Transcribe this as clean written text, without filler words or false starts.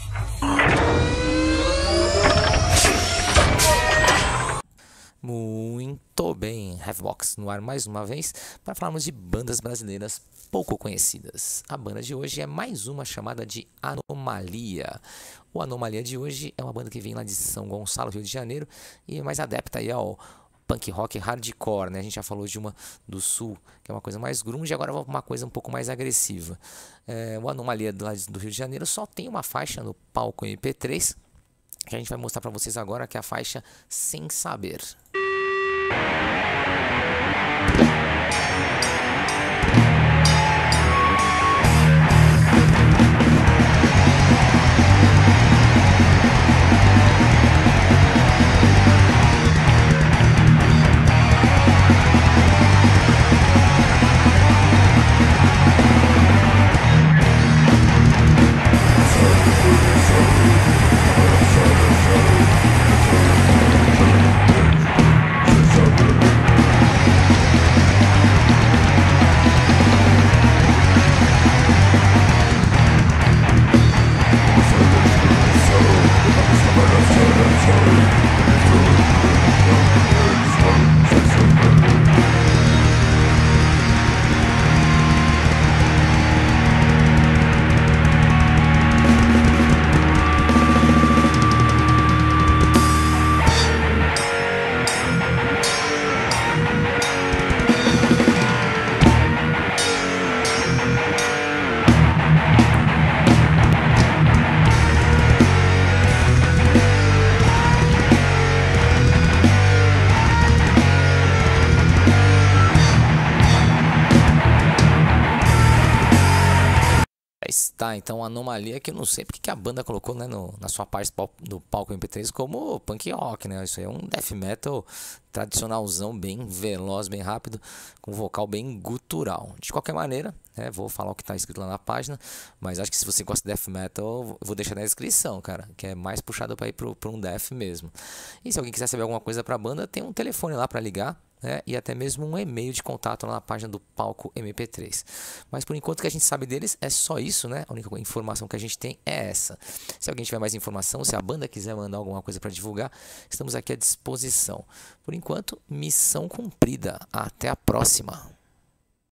Muito bem, Heavbox no ar mais uma vez para falarmos de bandas brasileiras pouco conhecidas. A banda de hoje é mais uma chamada de Anomalia. O Anomalia de hoje é uma banda que vem lá de São Gonçalo, Rio de Janeiro, e é mais adepta aí ao punk rock hardcore, né? A gente já falou de uma do Sul, que é uma coisa mais grunge, agora vamos para uma coisa um pouco mais agressiva. O Anomalia do Rio de Janeiro só tem uma faixa no palco MP3, que a gente vai mostrar para vocês agora, que é a faixa Sem Saber. Está então a Anomalia, que eu não sei porque que a banda colocou, né, na sua parte do palco MP3 como punk rock, né? Isso aí é um death metal tradicionalzão, bem veloz, bem rápido, com vocal bem gutural. De qualquer maneira, né, vou falar o que está escrito lá na página, mas acho que se você gosta de death metal, eu vou deixar na descrição, cara, que é mais puxado para ir para um death mesmo. E se alguém quiser saber alguma coisa para a banda, tem um telefone lá para ligar, e até mesmo um e-mail de contato lá na página do palco MP3. Mas por enquanto o que a gente sabe deles é só isso, né? A única informação que a gente tem é essa. Se alguém tiver mais informação, se a banda quiser mandar alguma coisa para divulgar, estamos aqui à disposição. Por enquanto, missão cumprida. Até a próxima.